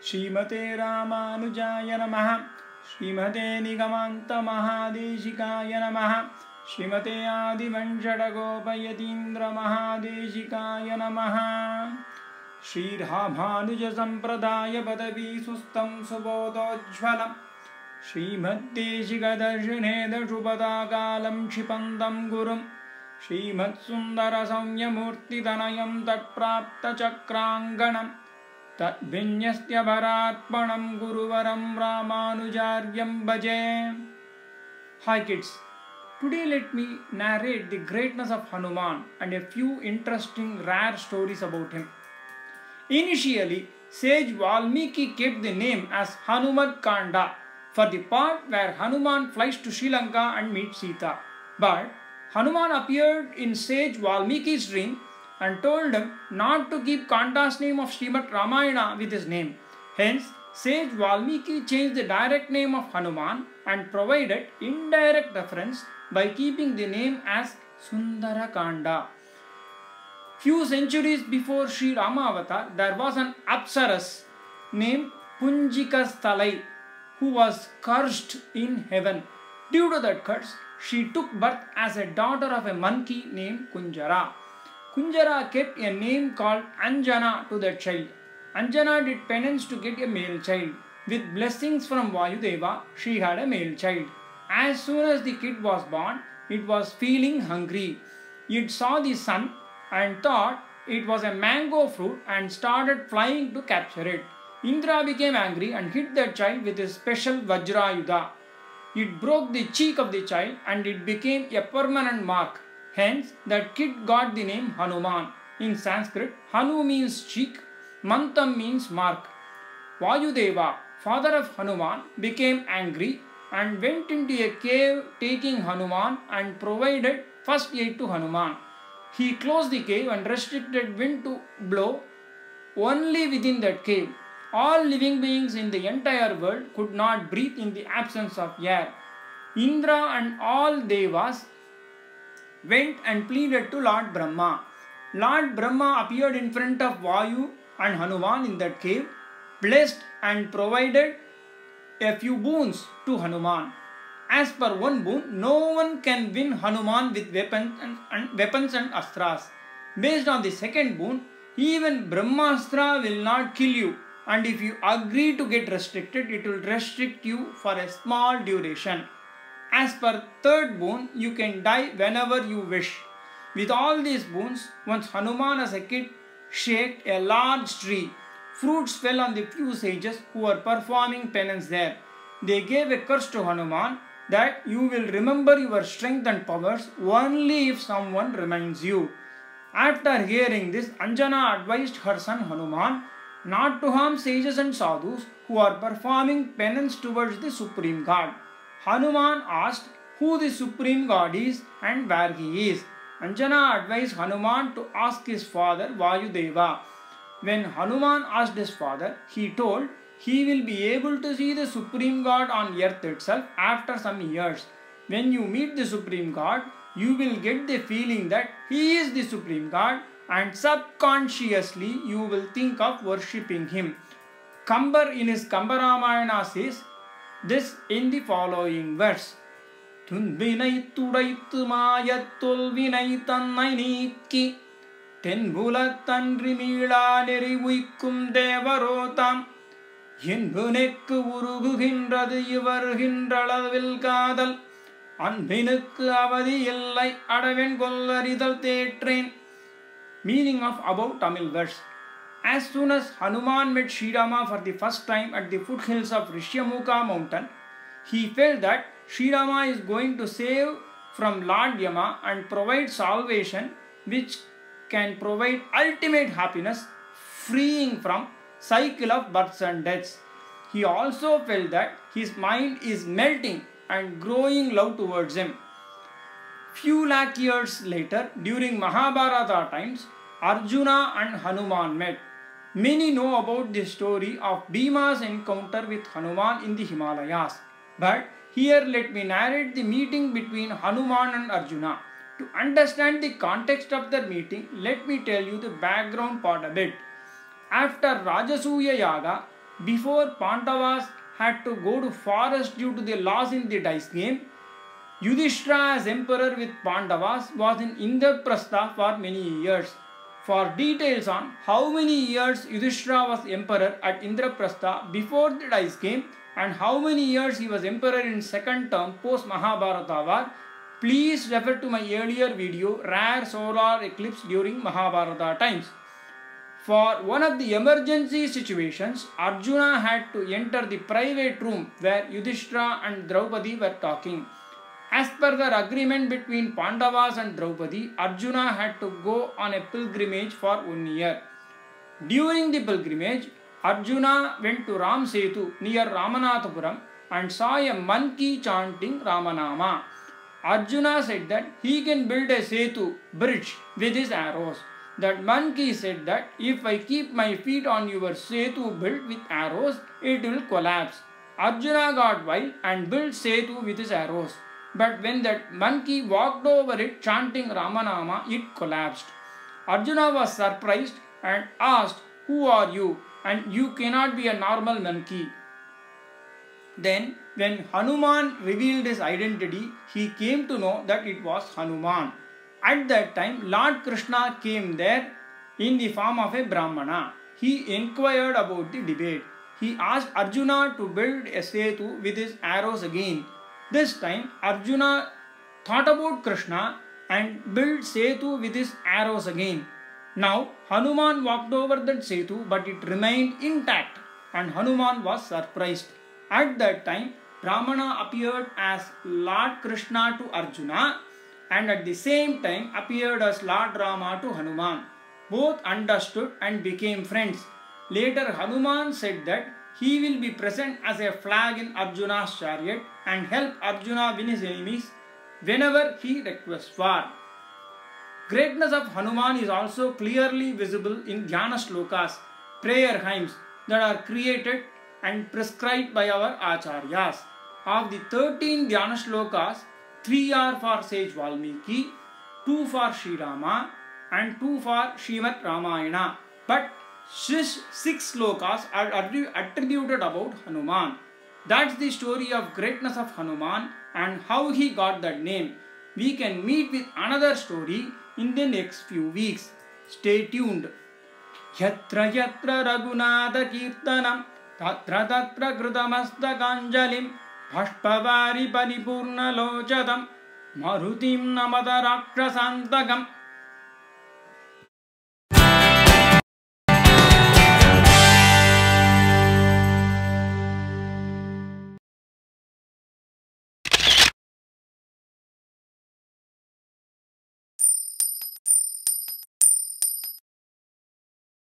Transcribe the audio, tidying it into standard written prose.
श्रीमते रामानुजाय नमः। श्रीमते निगमान्त महादेशिकाय नमः। श्रीमते आदिवंशटगोपयतीन्द्र महादेशिकाय नमः। श्रीरामानुज संप्रदाय पदवी सुस्तं सुबोधोज्ज्वलं श्रीमद्देशिकदर्शनेदशुपदाकालं क्षिपन्तं गुरुं श्रीमत्सुन्दरसौम्यमूर्तितनयं तत्प्राप्तचक्राङ्गणं तद्विन्यस्त्यपरार्पणं गुरुवरं रामानुजार्यं भजे। Hi kids, today let me narrate the greatness of Hanuman and a few interesting rare stories about him. Initially, sage Valmiki kept the name as Hanuman Kanda for the part where Hanuman flies to Sri Lanka and meets Sita. But Hanuman appeared in sage Valmiki's dream and told him not to keep Kanda's name of Srimad Ramayana with his name. Hence, sage Valmiki changed the direct name of Hanuman and provided indirect reference by keeping the name as Sundara Kanda. Few centuries before Sri Rama Avatar, there was an Apsaras named Punjikasthalai who was cursed in heaven. Due to that curse, she took birth as a daughter of a monkey named Kunjara. Kunjara kept a name called Anjana to that child. Anjana did penance to get a male child. With blessings from Vayudeva, she had a male child. As soon as the kid was born, it was feeling hungry. It saw the sun and thought it was a mango fruit and started flying to capture it. Indra became angry and hit that child with his special Vajrayudha. It broke the cheek of the child and it became a permanent mark. Hence, that kid got the name Hanuman. In Sanskrit, Hanu means cheek, Mantam means mark. Vayudeva, father of Hanuman, became angry and went into a cave taking Hanuman and provided first aid to Hanuman. He closed the cave and restricted wind to blow only within that cave. All living beings in the entire world could not breathe in the absence of air. Indra and all Devas went and pleaded to Lord Brahma. Lord Brahma appeared in front of Vayu and Hanuman in that cave, blessed and provided a few boons to Hanuman. As per one boon, no one can win Hanuman with weapons and astras. Based on the second boon, even Brahmastra will not kill you, and if you agree to get restricted, it will restrict you for a small duration. As per third boon, you can die whenever you wish. With all these boons, once Hanuman as a kid shaked a large tree. Fruits fell on the few sages who were performing penance there. They gave a curse to Hanuman that you will remember your strength and powers only if someone reminds you. After hearing this, Anjana advised her son Hanuman not to harm sages and sadhus who are performing penance towards the Supreme God. Hanuman asked who the Supreme God is and where he is. Anjana advised Hanuman to ask his father Vayudeva. When Hanuman asked his father, he told he will be able to see the Supreme God on earth itself after some years. When you meet the Supreme God, you will get the feeling that he is the Supreme God and subconsciously you will think of worshipping him. Kambar in his Kambaramayana says this in the following verse. Tunvinai tudaitu mayatul vinai tannai nikki தென்புலத்தன்றி மீளா நெறி உய்க்கும் தேவரோதாம் என்புனெக்கு உருகுகின்றது இவர்கின்றளவில் காதல் அன்பினுக்கு அவதி இல்லை அடவென் கொல்லறிதல் தேற்றேன். Meaning of above Tamil verse. As soon as Hanuman met Sri Rama for the first time at the foothills of Rishyamukha mountain, he felt that Sri Rama is going to save from Lord Yama and provide salvation which can provide ultimate happiness, freeing from cycle of births and deaths. He also felt that his mind is melting and growing love towards him. Few lakh years later, during Mahabharata times, Arjuna and Hanuman met. Many know about the story of Bhima's encounter with Hanuman in the Himalayas. But here let me narrate the meeting between Hanuman and Arjuna. To understand the context of the meeting, let me tell you the background part a bit. After Rajasuya Yaga, before Pandavas had to go to forest due to the loss in the dice game, Yudhishthira as emperor with Pandavas was in Indraprastha for many years. For details on how many years Yudhishthira was emperor at Indraprastha before the dice game and how many years he was emperor in second term post Mahabharata war, please refer to my earlier video, Rare Solar Eclipse during Mahabharata times. For one of the emergency situations, Arjuna had to enter the private room where Yudhishthira and Draupadi were talking. As per their agreement between Pandavas and Draupadi, Arjuna had to go on a pilgrimage for 1 year. During the pilgrimage, Arjuna went to Ram Setu near Ramanathapuram and saw a monkey chanting Ramanama. Arjuna said that he can build a Setu bridge with his arrows. That monkey said that if I keep my feet on your Setu built with arrows, it will collapse. Arjuna got wild and built Setu with his arrows. But when that monkey walked over it chanting Ramanama, it collapsed. Arjuna was surprised and asked, "Who are you? And you cannot be a normal monkey." Then, when Hanuman revealed his identity, he came to know that it was Hanuman. At that time, Lord Krishna came there in the form of a Brahmana. He inquired about the debate. He asked Arjuna to build a Setu with his arrows again. This time, Arjuna thought about Krishna and built Setu with his arrows again. Now, Hanuman walked over that Setu, but it remained intact, and Hanuman was surprised. At that time, Brahmana appeared as Lord Krishna to Arjuna, and at the same time appeared as Lord Rama to Hanuman. Both understood and became friends. Later, Hanuman said that he will be present as a flag in Arjuna's chariot and help Arjuna win his enemies whenever he requests war. Greatness of Hanuman is also clearly visible in Dhyana Shlokas, prayer hymns that are created and prescribed by our Acharyas. Of the 13 Dhyana Shlokas, 3 are for sage Valmiki, 2 for Sri Rama and 2 for Srimad Ramayana. But 6 slokas are attributed about Hanuman. That's the story of greatness of Hanuman and how he got that name. We can meet with another story in the next few weeks. Stay tuned. Yatra yatra Raghunatha Kirtanam Tatra tatra Krutamastakāñjalim Bhashpavari Paripurna Lochatam Marutim Namata Rakshasantakam